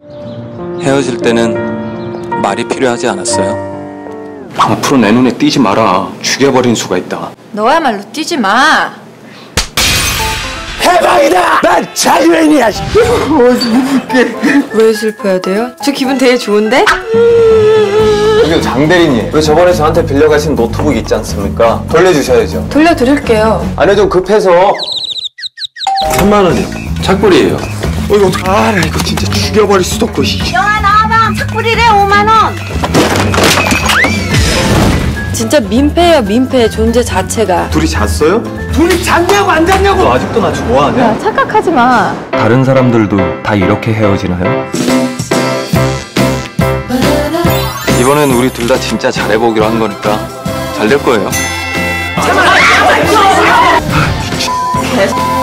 헤어질 때는 말이 필요하지 않았어요? 앞으로 내 눈에 띄지 마라. 죽여버린 수가 있다. 너야말로 뛰지 마. 해방이다! 난 자유인이야! 왜 슬퍼야 돼요? 저 기분 되게 좋은데? 여기 장대리님, 왜 저번에 저한테 빌려가신 노트북 있지 않습니까? 돌려주셔야죠. 돌려드릴게요. 아니 좀 급해서. 3만 원이요. 착불이에요. 이거 어떡해. 나 이거 진짜 죽여버릴 수도 없고. 영아 나와봐. 착불이래 5만 원. 진짜 민폐예요, 민폐. 존재 자체가. 둘이 잤어요? 둘이 잤냐고 안 잤냐고! 너 아직도 나 좋아하냐? 착각하지 마. 다른 사람들도 다 이렇게 헤어지나요? 이번엔 우리 둘 다 진짜 잘해보기로 한 거니까 잘 될 거예요.